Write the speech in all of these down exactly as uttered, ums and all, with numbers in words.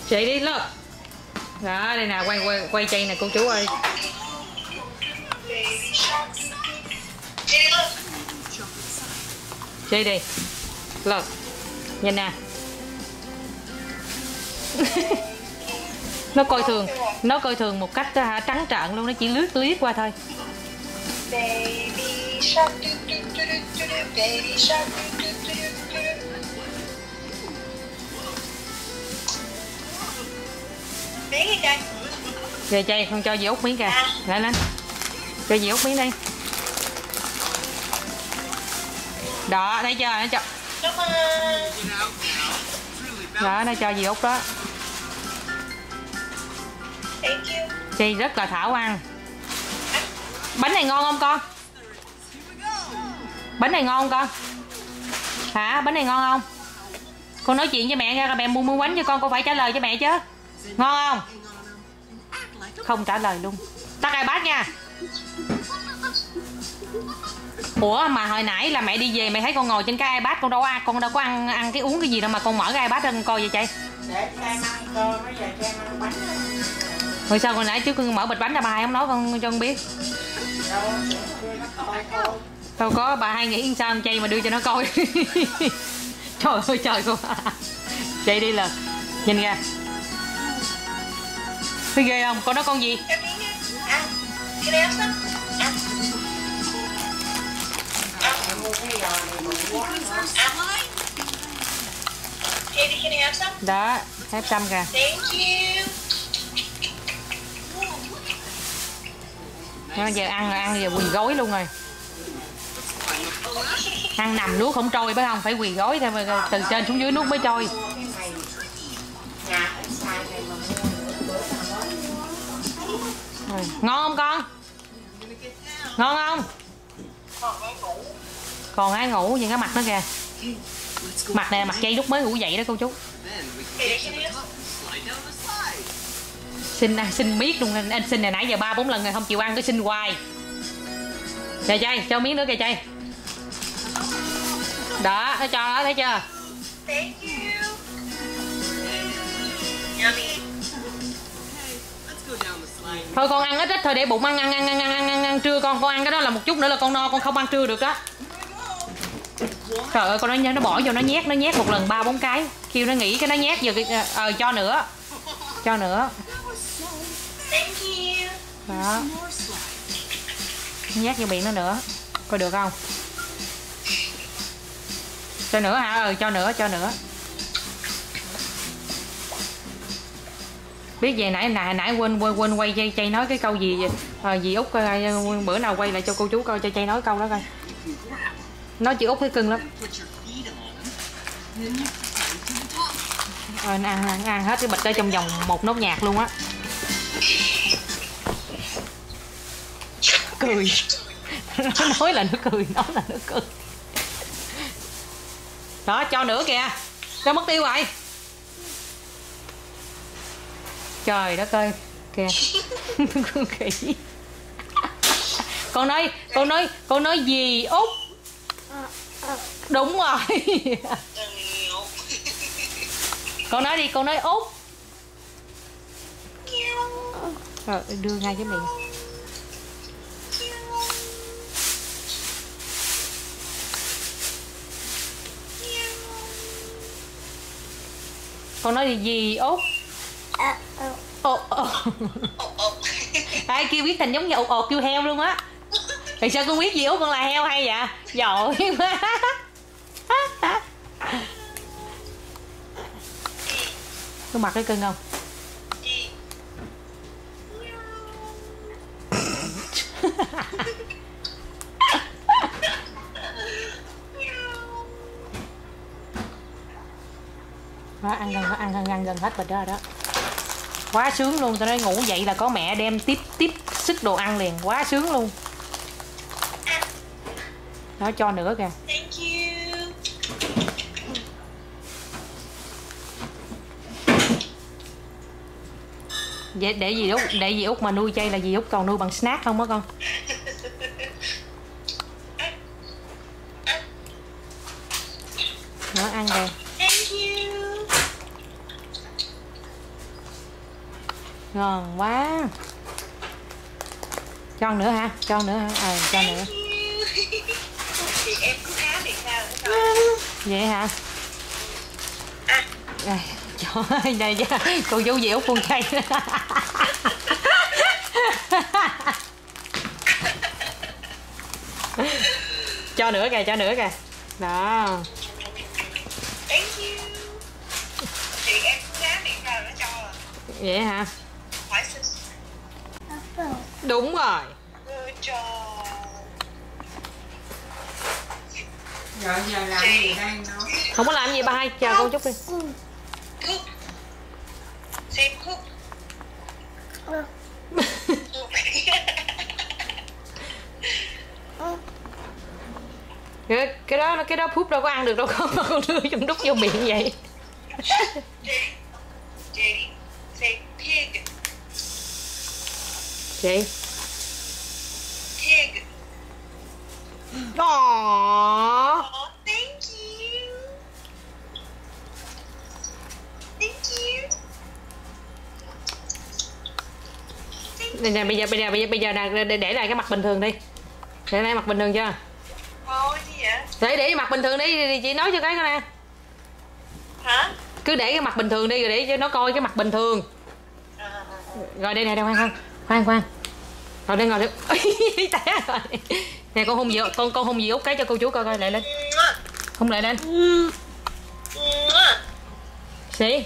Chị đi lên. Đó, đây nè, quay quay quay chay nè cô chú ơi. Chị đi. Lên. Nhìn nè. Nó coi thường, nó coi thường một cách uh, trắng trợn luôn, nó chỉ lướt liếc qua thôi. Baby shark, do, do, do, do, do, do, baby shark, do, do, do, do, do. Miếng gì trời? Về chay, không cho dì Út miếng kìa. Lại lên. Cho dì Út miếng đi. Đó, thấy chưa? Nó cho. Cảm ơn. Đó, nó cho dì Út đó. Thank you. Chị rất là thảo ăn. Bánh này ngon không con? Bánh này ngon không con? Hả? Bánh này ngon không? Con nói chuyện với mẹ ra, mẹ mua mua bánh cho con, con phải trả lời cho mẹ chứ. Ngon không? Không trả lời luôn. Tắt iPad nha. Ủa mà hồi nãy là mẹ đi về mẹ thấy con ngồi trên cái iPad, con đâu có ăn, con đâu có ăn ăn cái uống cái gì đâu mà con mở cái iPad ra con coi vậy chị. Để cho em ăn cơm, bây giờ cho em ăn bánh. Rồi sao hồi nãy trước con mở bịch bánh ra bà hai không nói con cho con biết. Đâu có, bà hai nghĩ sao ăn chay mà đưa cho nó coi. Trời ơi trời cô. Chị đi lần. Nhìn ra. Thấy ghê không? Con nói con gì? Ăn. Cái này ăn sao? Ăn. Cái đi cái này ăn sao? Đó, hép xăm kìa. Thank you. Nó giờ ăn rồi, ăn giờ quỳ gối luôn rồi. Ăn nằm nuốt không trôi phải không? Phải quỳ gối thôi, từ trên xuống dưới nuốt mới trôi. Ngon không con? Ngon không? Còn ai ngủ nhìn cái mặt nó kìa. Mặt này là mặt chay lúc mới ngủ dậy đó cô chú. Xin xin miết luôn, anh, anh xin này nãy giờ ba bốn lần rồi không chịu ăn, cái xin hoài. Kìa chay, cho miếng nữa kìa chay. Đó, nó cho đó thấy chưa? Thank you. Yummy. Thôi con ăn ít ít thôi để bụng ăn ăn ăn ăn ăn ăn, ăn trưa con con ăn cái đó là một chút nữa là con no, con không ăn trưa được đó. Trời ơi con nói nó bỏ vô nó nhét, nó nhét một lần ba bốn cái, kêu nó nghỉ cái nó nhét giờ cái ờ cho nữa. Cho nữa. Thank you. Đó. Nhét vô miệng nó nữa. Coi được không? Cho nữa hả? Ừ cho nữa, cho nữa. Biết về nãy nãy nãy quên quên quên quay chay chay nói cái câu gì à, dì Út coi bữa nào quay lại cho cô chú coi cho chay nói câu đó coi. Nói chị Út thấy cưng lắm. Rồi ăn, ăn ăn hết cái bịch ở trong vòng một nốt nhạc luôn á. Cười. Nó nói là nó cười, nói là nó cười. Đó cho nữa kìa. Cho mất tiêu rồi. Trời đất ơi. Kìa. Khỉ. Con nói, con nói, con nói gì Út? Đúng rồi. Con nói đi, con nói Út. Rồi đưa ngay cái miệng. Con nói gì gì Út? Ồ ồ. Ai kêu biết thành giống như ột ột kêu heo luôn á. Thì sao con biết gì Út con là heo hay vậy? Giỏi quá. Cái mặt cái cưng không? Đó, ăn gần ăn gần ăn gần hết bịch đó rồi đó. Quá sướng luôn, tao nói ngủ dậy là có mẹ đem tiếp tiếp sức đồ ăn liền, quá sướng luôn. Đó cho nữa kìa. Thank you. Vậy để gì Út, để gì Út mà nuôi chay là gì Út còn nuôi bằng snack không á con? Đó ăn kìa. Thank you. Ngon quá. Cho ăn nữa hả? Cho ăn nữa hả? Ờ, cho nữa. Thì em cứ há thì sao nữa thôi. Vậy hả? À. Đây, cho đây chứ. Cô chú dẻo con chay. Cho nữa kìa, cho nữa kìa. Đó. Thank you. Thì em cứ há thì sao nữa cho à. Vậy hả? Hỏi xin. Đúng rồi. Good job. Rồi giờ làm gì đây nó? Không có làm gì ba hai, chờ cô chút đi. Cook. Say cook. cái, cái đó cái đó phút đâu có ăn được đâu con, con đưa trong đút vô miệng vậy. Jenny, say pig. Chị. Pig. Aww. Oh, thank you. Thank you. Đây nè, bây giờ bây giờ bây giờ bây giờ nè, để, để lại cái mặt bình thường đi. Để lại mặt bình thường chưa? Ồ, gì vậy? Để để mặt bình thường đi, chị nói cho cái coi nè. Hả? Cứ để cái mặt bình thường đi rồi để cho nó coi cái mặt bình thường. À, à, à. Rồi đây này, đây khoan khoan. Khoan khoan. Rồi đây ngồi đi. Té rồi. Nè con hôn gì con con hôn gì út cái cho cô chú coi coi lại lên. Hôn lại lên. See?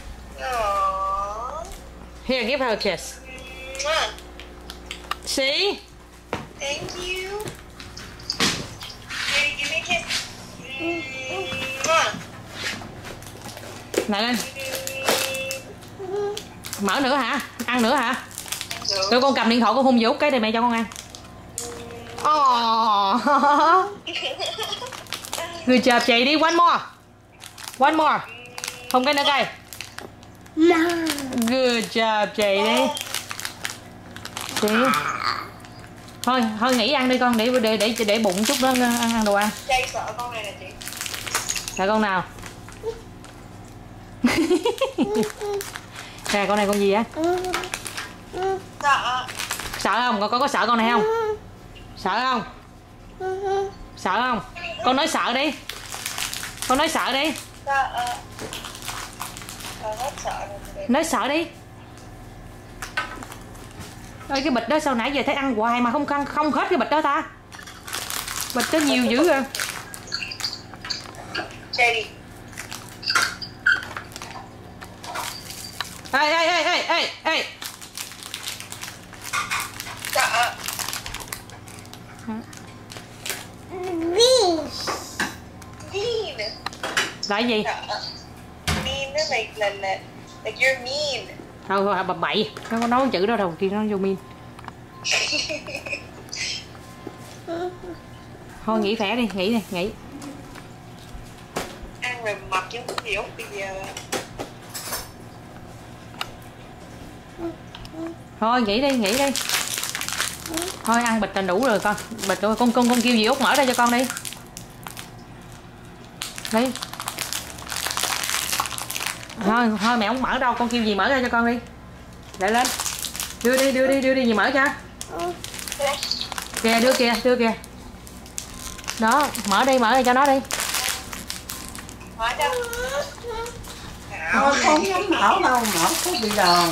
Aww. Here, give her a kiss. See? Thank you. Jenny, give me a kiss. Lại lên. Mở nữa hả? Ăn nữa hả? Rồi con cầm điện thoại con hôn vô cái đây mẹ cho con ăn. Oh. Good job chị đi, one more. One more. Không cái nữa coi. Good job chị đi. Chị. Thôi, thôi nghỉ ăn đi con để để để để bụng chút đó ăn, ăn đồ ăn. Jay sợ con này nè chị. Sợ con nào? Nè con này con gì á? Sợ. Sợ không? Con có, có sợ con này không? Sợ không? Sợ không? Con nói sợ đi. Con nói sợ đi. Sợ. Con hết sợ rồi. Nói sợ đi. Ơi cái bịch đó sao nãy giờ thấy ăn hoài mà không không không hết cái bịch đó ta? Bịch đó nhiều dữ rồi. Jenny. Ê ê ê ê ê ê. Sợ. Mean. Là cái gì? Sợ. Mean is like là là like you're mean. Thôi thôi bà bậy. Nó có nói chữ đó đầu tiên nó vô min. Thôi nghỉ khỏe đi, nghỉ đi, nghỉ. Ăn rồi mập chứ không hiểu bây giờ. Thôi nghỉ đi, nghỉ đi. Thôi ăn bịch là đủ rồi con. Bịch rồi con con con kêu gì Út mở ra cho con đi. Đi. Thôi thôi mẹ không mở đâu, con kêu gì mở ra cho con đi. Lại lên. Đưa đi, đưa đi, đưa đi gì mở cho. Kìa đưa kìa, đưa kìa. Đó, mở đi, mở ra cho nó đi. Mở cho. Thôi không dám mở đâu, mở có bị đòn.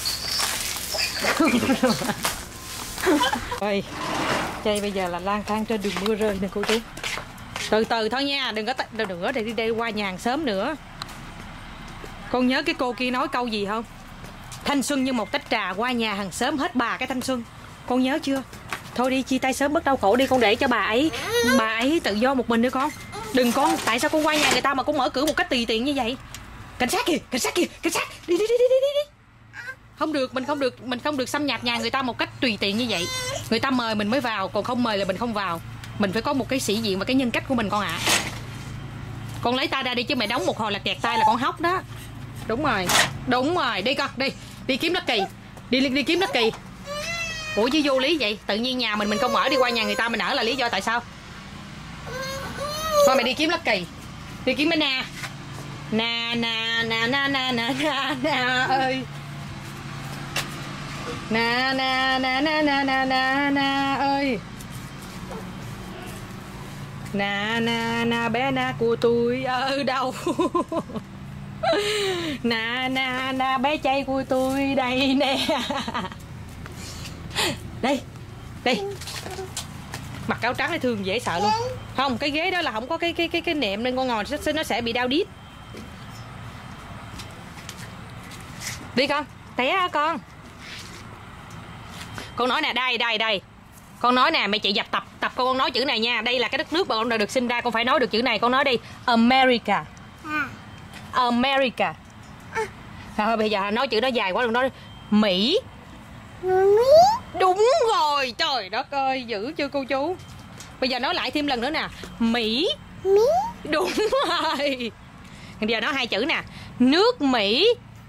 Ôi, Chay bây giờ là lang thang trên đường mưa rơi nè cô chú. Từ từ thôi nha, đừng có đừng có để đi đây qua nhà hàng xóm nữa. Con nhớ cái cô kia nói câu gì không? Thanh xuân như một tách trà, qua nhà hàng xóm hết bà cái thanh xuân. Con nhớ chưa? Thôi đi chia tay sớm bớt đau khổ đi, con để cho bà ấy bà ấy tự do một mình đi con. Đừng con, tại sao con qua nhà người ta mà con mở cửa một cách tùy tiện như vậy? Cảnh sát kìa, cảnh sát kìa, cảnh sát. Đi đi đi đi đi đi. Không được, mình không được, mình không được xâm nhập nhà người ta một cách tùy tiện như vậy. Người ta mời mình mới vào, còn không mời là mình không vào. Mình phải có một cái sĩ diện và cái nhân cách của mình con ạ. À. Con lấy tay ra đi chứ mày đóng một hồi là kẹt tay là con hóc đó. Đúng rồi, đúng rồi, đi con, đi. Đi kiếm đất kỳ. Đi đi kiếm đất kỳ. Ủa chứ vô lý vậy, tự nhiên nhà mình mình không ở, đi qua nhà người ta mình ở là lý do tại sao? Thôi mày đi kiếm đất kỳ. Đi kiếm cái na. Na na na na na na na na ơi. Na na na na na na na na ơi. Na na na bé na của tôi ở đâu? Na na na bé trai của tôi đây nè. Đây. Đây. Mặc áo trắng này thường dễ sợ luôn. Không, cái ghế đó là không có cái cái cái cái nệm nên con ngồi nó sẽ bị đau đít. Đi con, té hả con? Con nói nè, đây đây đây. Con nói nè, mẹ chị dập tập tập con nói chữ này nha. Đây là cái đất nước mà con đã được sinh ra, con phải nói được chữ này. Con nói đi, America. America. Thôi bây giờ nói chữ đó dài quá, đừng nói Mỹ. Đúng rồi, trời đất ơi, dữ chưa cô chú? Bây giờ nói lại thêm lần nữa nè, Mỹ. Đúng rồi. Bây giờ nói hai chữ nè, nước Mỹ.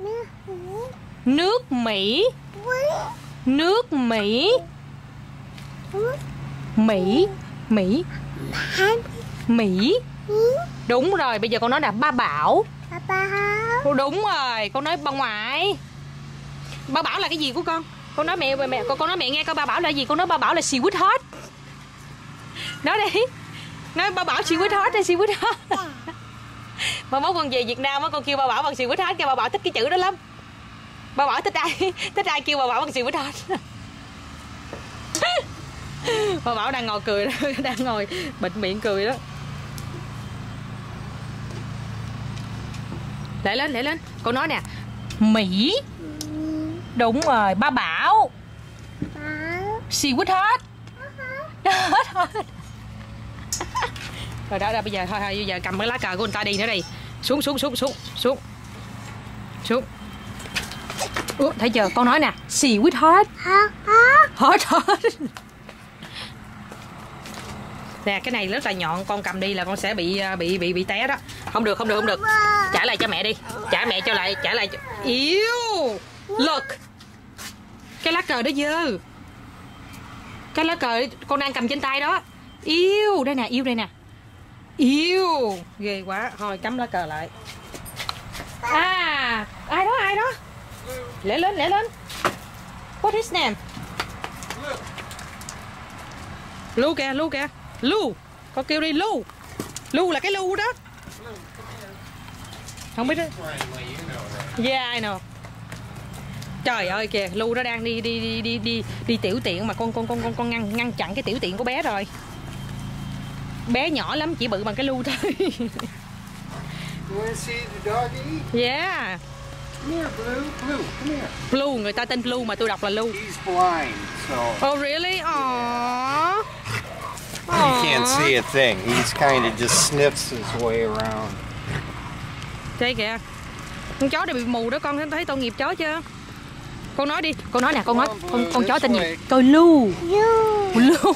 Nước Mỹ. Nước Mỹ. Mỹ. Mỹ. Mỹ. Đúng rồi, bây giờ con nói là ba Bảo. Đúng rồi, con nói bà ngoại. Ba Bảo là cái gì của con? Con nói mẹ mẹ con con nói mẹ nghe coi ba Bảo là gì? Con nói ba Bảo là sweetheart. Nói đi. Nói ba Bảo sweetheart hay sweetheart. Mà mốt con về Việt Nam á, con kêu ba Bảo bằng sweetheart, kêu ba Bảo thích cái chữ đó lắm. Ba Bảo thích ai? Thích ai kêu ba Bảo bằng sweetheart. Ba Bảo đang ngồi cười đó, đang ngồi bịt miệng cười đó. Lại lên, lại lên. Con nói nè, Mỹ. Đúng rồi, ba Bảo. Sweetheart. Hết thôi. Rồi đó, đó bây giờ thôi, thôi bây giờ cầm cái lá cờ của người ta đi nữa đi. Xuống xuống xuống xuống xuống. Xuống. Ủa, thấy chưa? Con nói nè, sweetheart. Hết hết. Nè, cái này rất là nhọn, con cầm đi là con sẽ bị bị bị bị té đó. Không được, không được, không được. Trả lại cho mẹ đi. Trả mẹ cho lại, trả lại cho... Yêu. Look. Cái lá cờ đó dơ. Cái lá cờ con đang cầm trên tay đó. Yêu, đây nè, yêu đây nè. Yêu, ghê quá. Thôi cắm lá cờ lại. À, ai đó, ai đó. Lẹ lên, lẹ lên. What his name? Lu kìa, Lu kìa. Lu, con kêu đi Lu. Lu là cái Lu đó. Không biết đó. Yeah, I know. Trời ơi kìa, Lu nó đang đi đi đi đi đi đi tiểu tiện mà con con con con con ngăn ngăn chặn cái tiểu tiện của bé rồi. Bé nhỏ lắm, chỉ bự bằng cái Lu thôi. Yeah. Come here, Blue. Blue, come here. Blue, người ta tên Blue mà tôi đọc là Lu. He's blind, so. Oh really? Aww. He can't see a thing. He's kind of just sniffs his way around. Đây kìa. Con chó này bị mù đó, con thấy tội nghiệp chó chưa? Con nói đi, con nói nè, con nói con con chó tên gì? Coi Lu. Lu.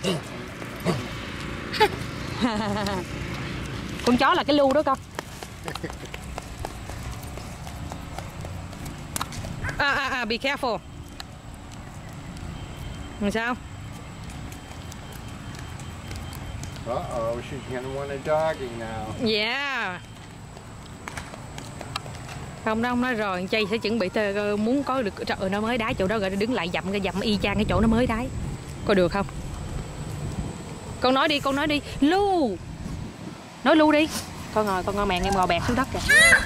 Con chó là cái Lu đó con. À à à, be careful. Làm sao? Uh-oh, she's gonna want a doggy now. Yeah. Không đó, ông nói rồi, Chay sẽ chuẩn bị tơ, muốn có được. Trời ơi, nó mới đá chỗ đó rồi, nó đứng lại dậm cái dậm y chang cái chỗ nó mới đá. Có được không? Con nói đi, con nói đi. Lu. Nói Lu đi. Con ngồi, con ngồi mèn em ngồi bẹt xuống đất kìa.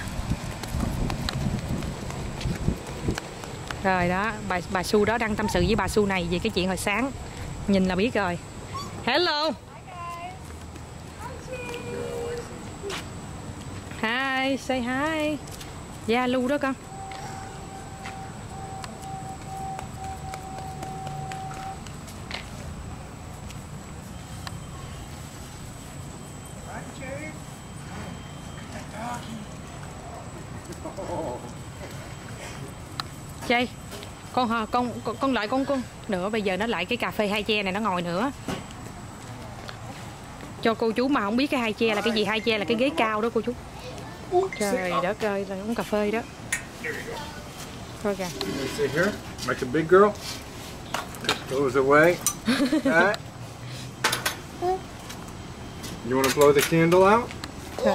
Rồi đó, bà bà Su đó đang tâm sự với bà Su này về cái chuyện hồi sáng. Nhìn là biết rồi. Hello. Hi, say hi. Yeah, Lu đó con. Chay, con hả, con con con lại con con nữa, bây giờ nó lại cái cà phê hai che này nó ngồi nữa. Cho cô chú mà không biết cái hai che là cái gì, hai che là cái ghế cao đó cô chú. Trời đất ơi, là uống cà phê đó. Thôi kìa. Sit here, like a big girl. Goes away. Right. You want to blow the candle out?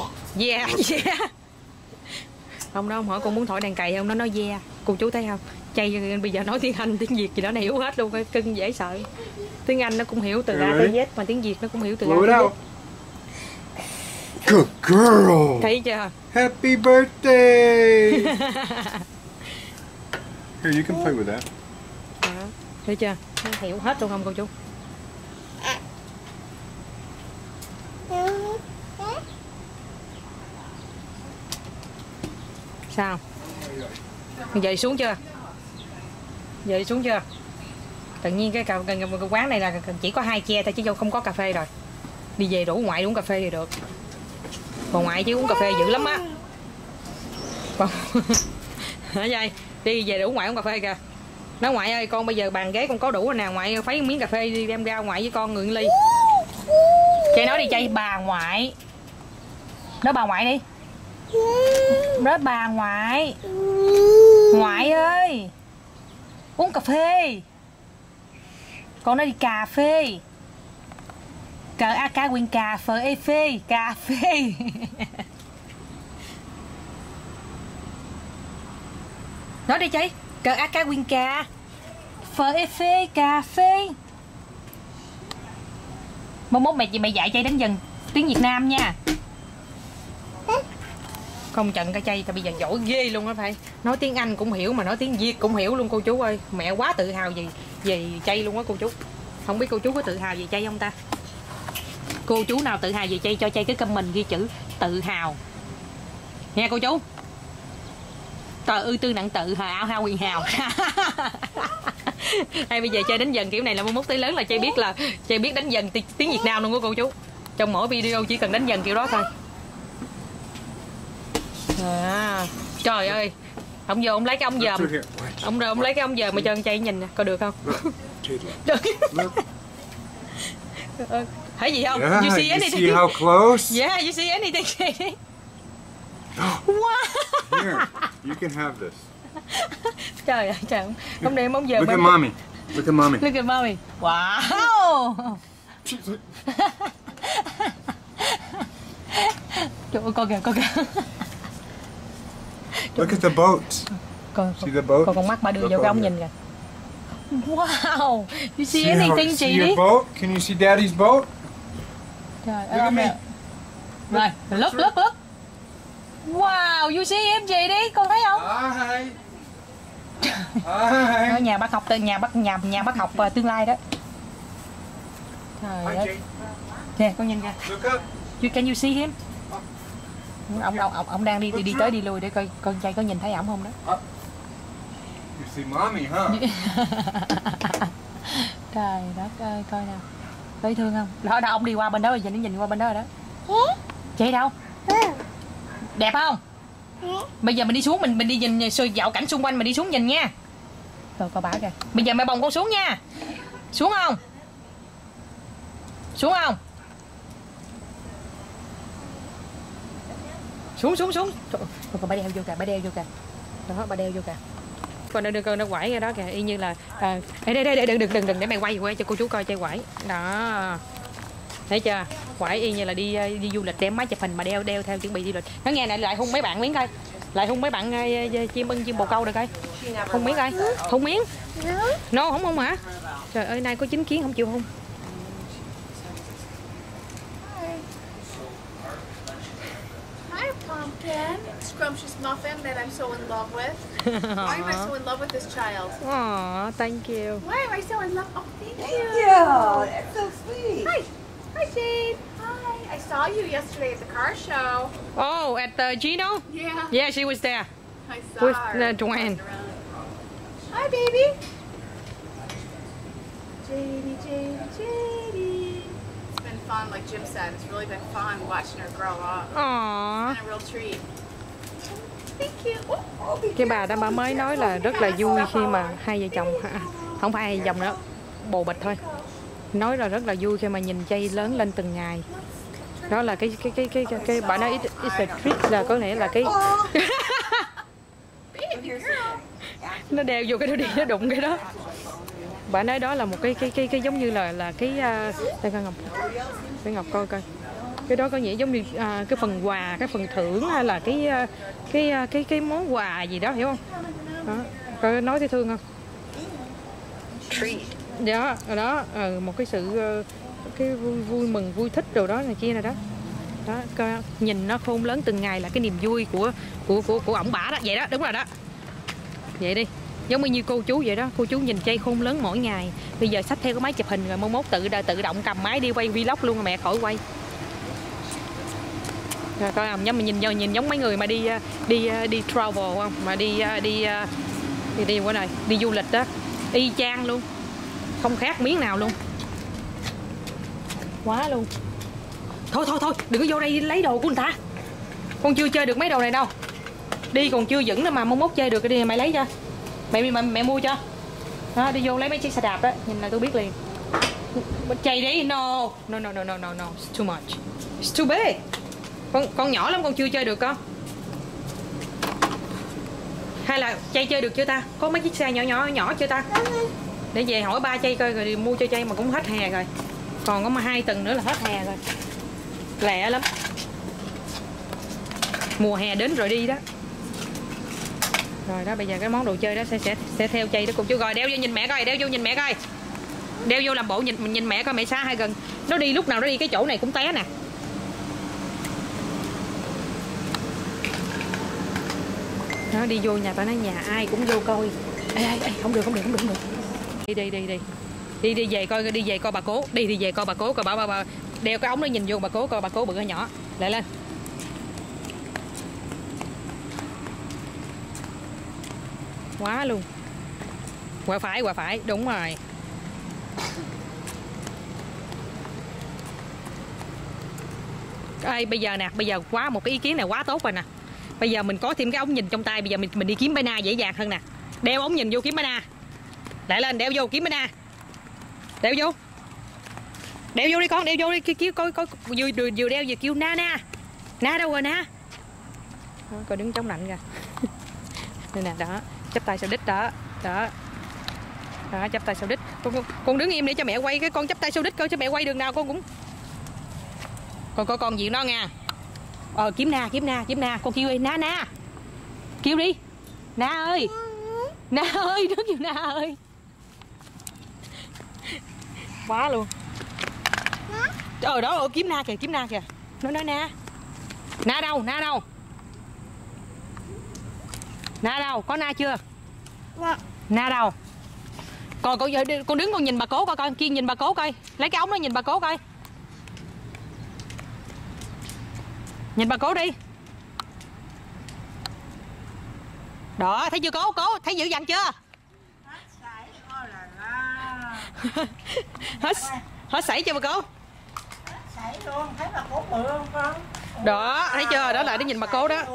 Yeah, yeah. Không đâu, không hỏi con muốn thổi đèn cày không, nó nói yeah. Cô chú thấy không? Chay bây giờ nói tiếng Anh, tiếng Việt gì đó này hiểu hết luôn, phải cưng dễ sợ. Tiếng Anh nó cũng hiểu từ A tới Z, mà tiếng Việt nó cũng hiểu từ A tới Z. Good girl. Thấy chưa? Happy birthday. Here, you can play with that. Đó. Thấy chưa? Nó hiểu hết luôn không cô chú? Sao? Giờ đi xuống chưa? Giờ đi xuống chưa? Tự nhiên cái, cái, cái, cái quán này là chỉ có hai che thôi chứ không có cà phê rồi. Đi về rủ ngoại uống cà phê thì được. Còn ngoại chứ uống cà phê dữ lắm á. Còn hả dây? Đi về rủ ngoại uống cà phê kìa. Nói ngoại ơi, con bây giờ bàn ghế con có đủ rồi nè, ngoại phấy miếng cà phê đi đem ra ngoại với con ngượng ly. Chạy nói đi chạy bà ngoại. Nói bà ngoại đi. Nói bà ngoại. Ngoại ơi, uống cà phê. Con nói đi cà phê. Cà a ca quyên cà phê phê cà phê. Nói đi chị. Cà a ca quyên cà phê phê cà phê. Mốt mốt mày mày dạy chay đánh dần tiếng Việt Nam nha. Không trận cái chay, tao bây giờ giỏi ghê luôn á, phải nói tiếng Anh cũng hiểu mà nói tiếng Việt cũng hiểu luôn cô chú ơi. Mẹ quá tự hào gì về chay luôn á cô chú. Không biết cô chú có tự hào về chay không ta? Cô chú nào tự hào về chay cho chay cái comment ghi chữ tự hào nghe cô chú. Tờ ư tư nặng tự hào hao quyền hào. Hay bây giờ chơi đánh dần kiểu này là mốt tới lớn là chay biết là chay biết đánh dần tiếng Việt Nam luôn á cô chú. Trong mỗi video chỉ cần đánh dần kiểu đó thôi. À, trời ơi, ông vô ông lấy cái ống dòm, ông rồi ông lấy cái ống dòm mà cho con chay nhìn nè, coi được không? Được. Thấy gì không? Yeah, You see you anything? see how close? Yeah, you see anything? Wow. Here, you can have this. Trời ơi, trời ơi. Không đem ống dòm. Look at mommy. Look at mommy. Look at mommy. Wow. Trời ơi, con kìa, con kìa. Look at the boat. Con, See the boat? con con mắt ba đưa vô cái ống nhìn kìa. Wow. You see, See how- anything see chị đi? your boat? Can you see Daddy's boat? Trời Look at ơi. me. Rồi, look, look, look. Wow, you see em chị đi, con thấy không? Hi. Ở Hi. nhà bác học nhà bác nhà nhà bác học uh, tương lai đó. Trời Hi, ơi. Jake. Nè, con nhìn kìa. Look up. You can you see him? Ông ông ông, ông đang đi đi, đi tới đi lui để coi con trai có nhìn thấy ổng không đó. You see mommy, huh? Trời đất ơi, coi nào. Thấy thương không? Đó, đó ông đi qua bên đó rồi, nhìn nhìn qua bên đó rồi đó. Chị đâu? Đẹp không? Bây giờ mình đi xuống, mình mình đi nhìn dạo cảnh xung quanh, mình đi xuống nhìn nha. Rồi coi bả kìa. Bây giờ mẹ bồng con xuống nha. Xuống không? Xuống không? Xuống xuống xuống. Trời, con bà đeo vô kìa, bà đeo vô kìa. Đó, bà đeo vô kìa. Con nó đưa con nó quẩy ra đó kìa, y như là à, đây đây đây đừng đừng đừng đừng để mày quay quay cho cô chú coi chơi quẩy. Đó. Thấy chưa? Quẩy y như là đi đi du lịch đem máy chụp hình mà đeo đeo theo chuẩn bị đi lịch. Nó nghe này lại hung mấy bạn miếng coi. Lại hung mấy bạn uh, chim ưng chim bồ câu được coi. Hung miếng coi. Hung miếng. No, không hung hả? Trời ơi, nay có chính kiến không chịu hung. Hi, Pumpkin. Scrumptious muffin that I'm so in love with. Why am I so in love with this child? Aw, thank you. Why am I so in love? Oh, thank you. Thank you. That's so sweet. Hi. Hi, Jade. Hi. I saw you yesterday at the car show. Oh, at the Gino? Yeah. Yeah, she was there. I saw With, her. uh, Dwayne. Hi, baby. Jadey, Jadey, Jadey. It's been fun, like Jim said. It's really been fun watching her grow up. Aw. It's been a real treat. Thank you. Oh, oh, be Cái bà đó bà mới nói là rất là vui khi mà hai vợ chồng, không phải hai vợ chồng nữa, bồ bịch thôi. Nói là rất là vui khi mà nhìn Chay lớn lên từng ngày. Đó là cái cái cái cái cái, cái bà nói it's a treat, là có nghĩa là cái nó đeo vô cái đó đi, nó đụng cái đó. Bà nói đó là một cái cái cái cái giống như là là cái uh, đây coi Ngọc, để Ngọc coi coi. Cái đó có nghĩa giống như uh, cái phần quà, cái phần thưởng hay là cái uh, cái uh, cái cái món quà gì đó, hiểu không? Đó. Coi nói thấy thương không? Đó, ở đó ừ, một cái sự cái vui, vui mừng vui thích rồi đó này kia này đó. Đó, coi nhìn nó khôn lớn từng ngày là cái niềm vui của của của của ổng bả đó, vậy đó, đúng rồi đó. Vậy đi. Giống như cô chú vậy đó, cô chú nhìn chay khôn lớn mỗi ngày. Bây giờ xách theo cái máy chụp hình rồi mốt tự tự động cầm máy đi quay vlog luôn rồi mẹ khỏi quay. Rồi coi không, giống mình nhìn nhìn giống mấy người mà đi đi đi travel không, mà đi đi đi đi qua này, đi du lịch đó, y chang luôn, không khác miếng nào luôn, quá luôn. Thôi thôi thôi, đừng có vô đây lấy đồ của người ta, con chưa chơi được mấy đồ này đâu, đi còn chưa vững nữa mà mốt mốt chơi được cái đi mày lấy cho, mẹ mẹ, mẹ mua cho, đó, đi vô lấy mấy chiếc xe đạp đó, nhìn là tôi biết liền. Chạy đi, no no no no no no no, it's too much, it's too big. Con con nhỏ lắm, con chưa chơi được con. Hay là Chay chơi được chưa ta? Có mấy chiếc xe nhỏ nhỏ nhỏ chưa ta? Để về hỏi ba Chay coi rồi mua cho Chay, mà cũng hết hè rồi. Còn có mà hai tuần nữa là hết hè rồi. Lẹ lắm. Mùa hè đến rồi đi đó. Rồi đó, bây giờ cái món đồ chơi đó sẽ sẽ sẽ theo Chay đó cùng chú. Rồi đeo vô nhìn mẹ coi, đeo vô nhìn mẹ coi. Đeo vô làm bộ nhìn nhìn mẹ coi mẹ xa hay gần. Nó đi lúc nào nó đi cái chỗ này cũng té nè. Nó đi vô nhà tao nói nhà ai cũng vô coi. Ê, ê, ê, không được không được không được không được. Đi đi đi đi. Đi đi về coi đi về coi bà cố, đi đi về coi bà cố coi bà bà, bà đeo cái ống nó nhìn vô bà cố coi bà cố bự hay nhỏ. Lại lên. Quá luôn. Qua phải qua phải, đúng rồi. Ê, bây giờ nè, bây giờ quá một cái ý kiến này quá tốt rồi nè. Bây giờ mình có thêm cái ống nhìn trong tay, bây giờ mình mình đi kiếm bana dễ dàng hơn nè. Đeo ống nhìn vô kiếm bana. Lại lên đeo vô kiếm bana. Đeo vô. Đeo vô đi con, đeo vô đi kêu coi coi vừa vừa đeo vừa kêu na na. Na đâu rồi na. Đó, coi đứng chống lạnh kìa. Đây nè, đó, chắp tay sau đít đó. Đó. Đó, chắp tay sau đít. Con, con con đứng im để cho mẹ quay cái con chắp tay sau đít coi cho mẹ quay đường nào con cũng. Con coi con diện nó nha. Ờ kiếm na kiếm na kiếm na, con kêu đi na na, kêu đi na ơi, na ơi, nó kêu na ơi, quá luôn. Ờ đó, kiếm na kìa, kiếm na kìa, nó nói na, na đâu, na đâu, na đâu, có na chưa, na đâu, còn con giờ con đứng con nhìn bà cố coi coi, Kiên nhìn bà cố coi, lấy cái ống nó nhìn bà cố coi. Nhìn bà cố đi. Đó, thấy chưa cố, cố, thấy dữ dằn chưa? Hết hết sảy chưa bà cố? Sảy luôn, thấy bà cố bự không con? Đó, thấy chưa? Đó là để nhìn bà cố đó.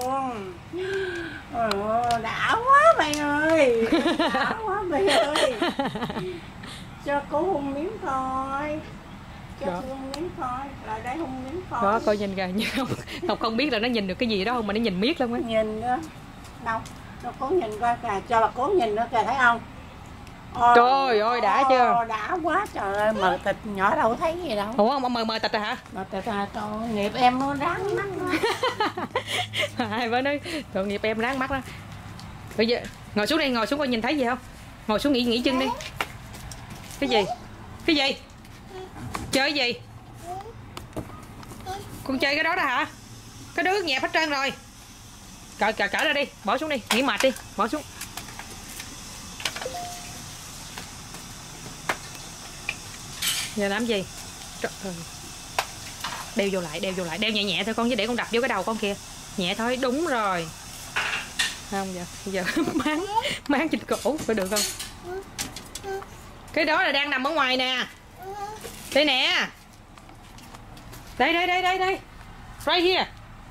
Ôi, đã quá mày ơi. Đã quá mày ơi. Cho cô hôn miếng coi. Cho Đó. hôn miếng coi, lại đây hôn miếng coi. Đó, coi nhìn kìa, không, Ngọc không biết là nó nhìn được cái gì đó không mà nó nhìn miết lắm á. Nhìn đó. Đâu, cho cố nhìn coi kìa, cho bà cố nhìn nữa kìa, thấy không? Ôi, Trời ơi, đã chưa? Đã quá trời ơi, mờ thịt nhỏ đâu thấy gì đâu. Ủa, ông mờ mờ tịch rồi hả? Mờ thịt à, trời nghiệp em nó ráng mắt nó. Hai bữa nói, tội nghiệp em ráng mắt đó. Bây giờ, ngồi xuống đây, ngồi xuống coi nhìn thấy gì không? Ngồi xuống nghỉ nghỉ chân đi. Cái gì? Cái gì? Chơi cái gì? Con chơi cái đó đó hả? Cái đó ướt nhẹp hết trơn rồi. Cởi cởi cởi ra đi, bỏ xuống đi, nghỉ mệt đi, bỏ xuống. Giờ làm gì? Trời ơi. Đeo vô lại, đeo vô lại, đeo nhẹ nhẹ thôi con, chứ để con đập vô cái đầu con kìa. Nhẹ thôi, đúng rồi. Không giờ, giờ máng máng trên cổ phải được không? Cái đó là đang nằm ở ngoài nè. Đây nè. Đây đây đây đây đây. Right here.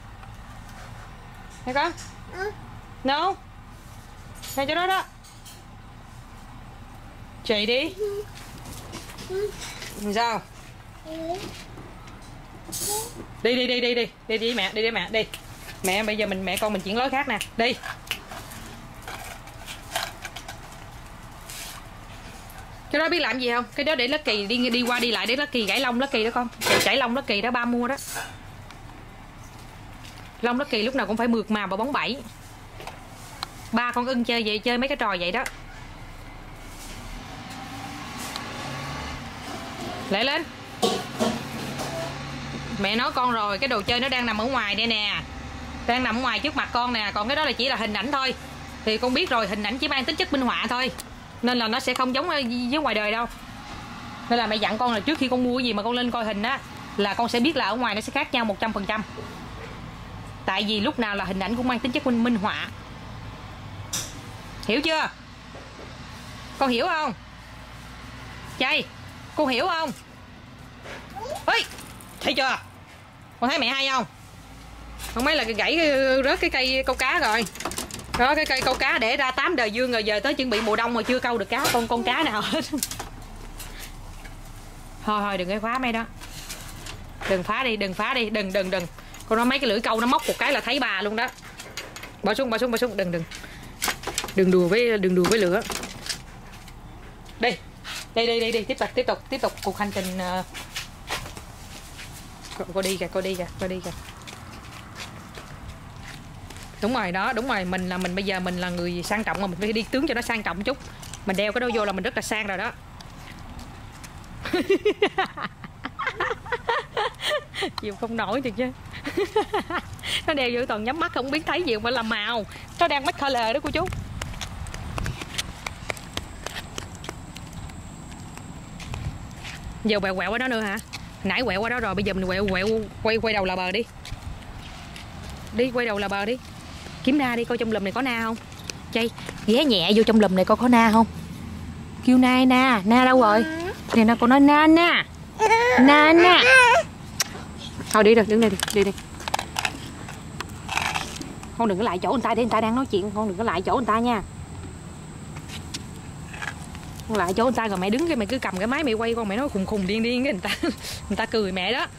Thấy con? No. Ngay chỗ đó đó. Chạy đi. Sao? Đi đi đi đi đi. Đi đi mẹ, đi đi mẹ, đi. Mẹ bây giờ mình mẹ con mình chuyển lối khác nè. Đi. Cái đó biết làm gì không? Cái đó để Lucky đi đi qua đi lại để Lucky gãy lông Lucky đó con. Chảy lông Lucky đó ba mua đó. Lông Lucky lúc nào cũng phải mượt mà và bóng bẩy. Ba con ưng chơi vậy, chơi mấy cái trò vậy đó. Lại lên. Mẹ nói con rồi, cái đồ chơi nó đang nằm ở ngoài đây nè. Đang nằm ở ngoài trước mặt con nè. Còn cái đó là chỉ là hình ảnh thôi. Thì con biết rồi, hình ảnh chỉ mang tính chất minh họa thôi. Nên là nó sẽ không giống với ngoài đời đâu. Nên là mẹ dặn con là trước khi con mua cái gì mà con lên coi hình á, là con sẽ biết là ở ngoài nó sẽ khác nhau một trăm phần trăm. Tại vì lúc nào là hình ảnh cũng mang tính chất minh, minh họa. Hiểu chưa? Con hiểu không? Chay, con hiểu không? Ê, thấy chưa? Con thấy mẹ hay không? Con mấy là gãy rớt cái cây câu cá rồi. Đó, cái cây câu cá để ra tám đời dương rồi, giờ tới chuẩn bị mùa đông mà chưa câu được cá con con cá nào hết. Thôi thôi đừng có phá mấy đó. Đừng phá đi, đừng phá đi, đừng đừng đừng. Con nói mấy cái lưỡi câu nó móc một cái là thấy bà luôn đó. Bỏ xuống, bỏ xuống, bỏ xuống, đừng đừng. Đừng đùa với đừng đùa với lửa. Đi. Đi đi đi đi, tiếp tục tiếp tục tiếp tục cuộc hành trình. Uh... Cô, cô đi kìa, cô đi kìa, cô đi kìa. Đúng rồi đó, đúng rồi, mình là mình bây giờ mình là người sang trọng mà mình phải đi tướng cho nó sang trọng chút. Mình đeo cái đó vô là mình rất là sang rồi đó. Chịu không nổi được chứ. Nó đeo vô toàn nhắm mắt không biết thấy gì mà làm màu. Nó đang make color đó cô chú. Giờ quẹo quẹo qua đó nữa hả? Nãy quẹo qua đó rồi, bây giờ mình quẹo quẹo quay quay đầu là bờ đi. Đi quay đầu là bờ đi. Kiếm na đi, coi trong lùm này có na không. Chay, ghé nhẹ vô trong lùm này coi có na không. Kêu na na, na đâu rồi? Nè nó còn nói na na. Na na. Thôi đi rồi, đứng đây đi, đi đi. Con đừng có lại chỗ người ta để người ta đang nói chuyện, con đừng có lại chỗ người ta nha. Con lại chỗ người ta rồi mẹ đứng cái mẹ cứ cầm cái máy mẹ quay con, mẹ nói khùng khùng điên điên cái người ta người ta cười mẹ đó.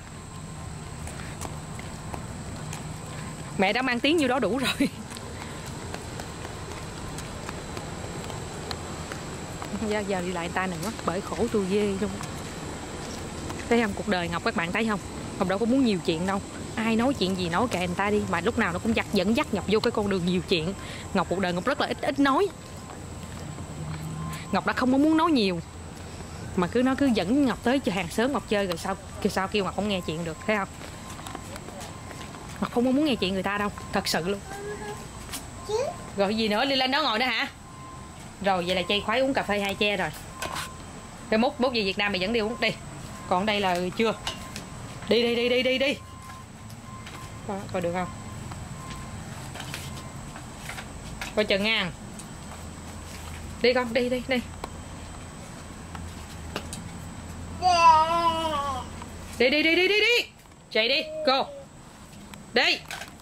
Mẹ đã mang tiếng như đó đủ rồi. Giờ, giờ đi lại người ta nữa, bởi khổ tôi ghê luôn. Thấy không, cuộc đời Ngọc các bạn thấy không? Ngọc đâu có muốn nhiều chuyện đâu. Ai nói chuyện gì nói kệ người ta đi. Mà lúc nào nó cũng dắt dẫn dắt Ngọc vô cái con đường nhiều chuyện. Ngọc cuộc đời Ngọc rất là ít ít nói. Ngọc đã không có muốn nói nhiều. Mà cứ nó cứ dẫn Ngọc tới hàng xóm Ngọc chơi rồi sao kêu sao kêu Ngọc không nghe chuyện được, thấy không? Ngọc không có muốn nghe chuyện người ta đâu, thật sự luôn. Rồi gì nữa, đi lên đó ngồi nữa hả? Rồi vậy là Chay khoái uống cà phê hai che rồi. Cái múc múc về Việt Nam mày dẫn đi uống đi. Còn đây là chưa. Đi đi đi đi đi đi. Coi, coi được không? Coi chừng nha. Đi con, đi đi đi. Đi đi đi đi đi đi. Chạy đi, go. Đi.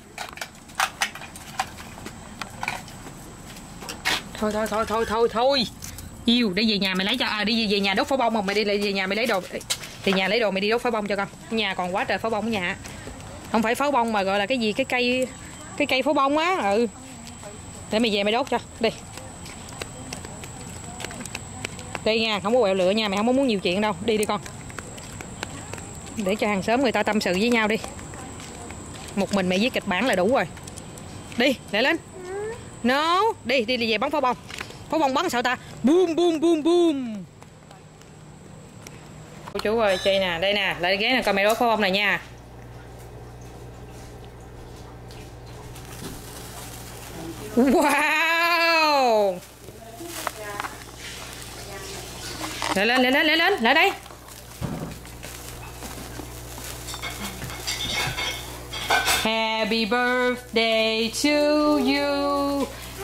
Thôi thôi thôi thôi thôi thôi. Yêu, đi về nhà mày lấy cho. À đi về nhà đốt pháo bông không? Mày đi lại về nhà mày lấy đồ. Thì nhà lấy đồ mày đi đốt pháo bông cho con. Nhà còn quá trời pháo bông ở nhà. Không phải pháo bông mà gọi là cái gì, cái cây cái cây pháo bông á. Ừ. Để mày về mày đốt cho. Đi. Đi nha, không có quẹo lửa nha, mày không có muốn nhiều chuyện đâu. Đi đi con. Để cho hàng xóm người ta tâm sự với nhau đi. Một mình mày viết kịch bản là đủ rồi. Đi, lại lên. No, đi, đi, đi về bắn pháo bông. Pháo bông bắn sao ta? Boom, boom, boom, boom. Cô chú ơi, Chay nè, đây nè, lại ghé nè, coi mày đốt pháo bông này nha. Wow. Lại lên, lại lên, lại lên, lại đây. Happy birthday to you.